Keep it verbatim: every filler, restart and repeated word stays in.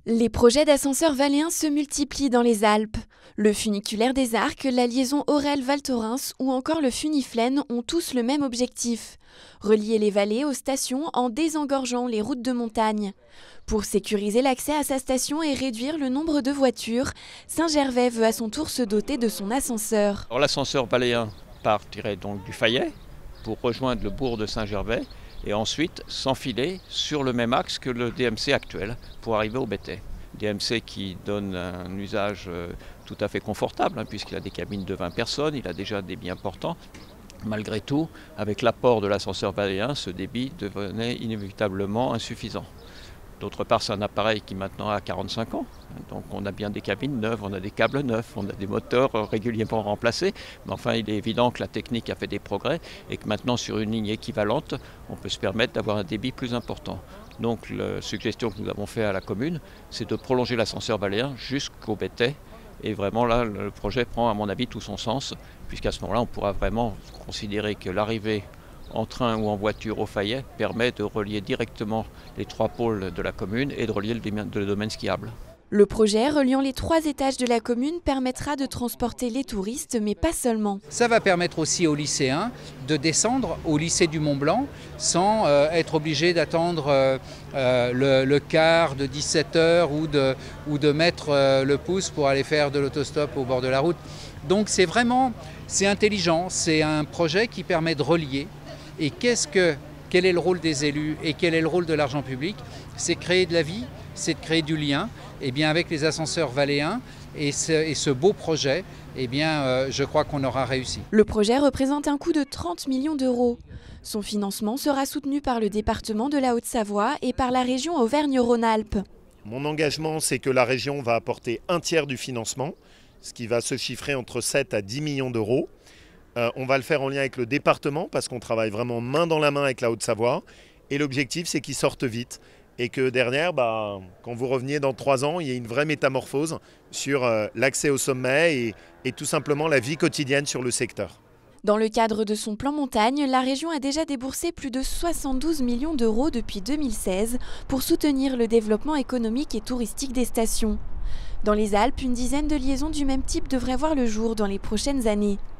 Les projets d'ascenseurs valléens se multiplient dans les Alpes. Le funiculaire des Arcs, la liaison Orel-Val Thorens ou encore le Funiflène ont tous le même objectif: relier les vallées aux stations en désengorgeant les routes de montagne. Pour sécuriser l'accès à sa station et réduire le nombre de voitures, Saint-Gervais veut à son tour se doter de son ascenseur. L'ascenseur valléen partirait donc du Fayet pour rejoindre le bourg de Saint-Gervais et ensuite s'enfiler sur le même axe que le D M C actuel pour arriver au Béthey. D M C qui donne un usage tout à fait confortable, hein, puisqu'il a des cabines de vingt personnes, il a déjà un débit important. Malgré tout, avec l'apport de l'ascenseur valléen, ce débit devenait inévitablement insuffisant. D'autre part, c'est un appareil qui maintenant a quarante-cinq ans, donc on a bien des cabines neuves, on a des câbles neufs, on a des moteurs régulièrement remplacés, mais enfin il est évident que la technique a fait des progrès et que maintenant sur une ligne équivalente, on peut se permettre d'avoir un débit plus important. Donc la suggestion que nous avons faite à la commune, c'est de prolonger l'ascenseur valléen jusqu'au Béthey. Et vraiment là, le projet prend à mon avis tout son sens, puisqu'à ce moment-là, on pourra vraiment considérer que l'arrivée en train ou en voiture au Fayet permet de relier directement les trois pôles de la commune et de relier le domaine skiable. Le projet reliant les trois étages de la commune permettra de transporter les touristes, mais pas seulement. Ça va permettre aussi aux lycéens de descendre au lycée du Mont-Blanc sans euh, être obligés d'attendre euh, euh, le, le quart de dix-sept heures ou de, ou de mettre euh, le pouce pour aller faire de l'autostop au bord de la route. Donc c'est vraiment, c'est intelligent, c'est un projet qui permet de relier. Et qu'est-ce que, quel est le rôle des élus et quel est le rôle de l'argent public? C'est créer de la vie, c'est de créer du lien. Et bien avec les ascenseurs valléens et ce, et ce beau projet, eh bien euh, je crois qu'on aura réussi. Le projet représente un coût de trente millions d'euros. Son financement sera soutenu par le département de la Haute-Savoie et par la région Auvergne-Rhône-Alpes. Mon engagement, c'est que la région va apporter un tiers du financement, ce qui va se chiffrer entre sept à dix millions d'euros. Euh, on va le faire en lien avec le département parce qu'on travaille vraiment main dans la main avec la Haute-Savoie. Et l'objectif, c'est qu'ils sortent vite. Et que derrière, bah, quand vous reveniez dans trois ans, il y ait une vraie métamorphose sur euh, l'accès au sommet et, et tout simplement la vie quotidienne sur le secteur. Dans le cadre de son plan montagne, la région a déjà déboursé plus de soixante-douze millions d'euros depuis deux mille seize pour soutenir le développement économique et touristique des stations. Dans les Alpes, une dizaine de liaisons du même type devraient voir le jour dans les prochaines années.